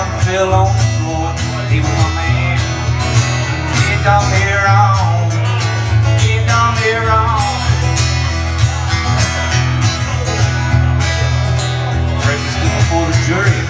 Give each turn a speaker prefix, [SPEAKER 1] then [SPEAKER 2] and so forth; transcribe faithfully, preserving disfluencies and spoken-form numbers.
[SPEAKER 1] down, fell on the floor. He was my man. He done me wrong. He done me wrong. Frankie stood before the jury.